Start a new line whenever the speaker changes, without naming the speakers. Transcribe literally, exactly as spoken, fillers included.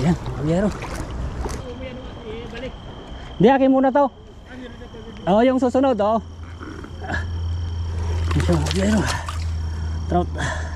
Ayan, kabyero. Hindi, akin muna to. Oo, yung susunod, oo. Ito, kabyero. Trout.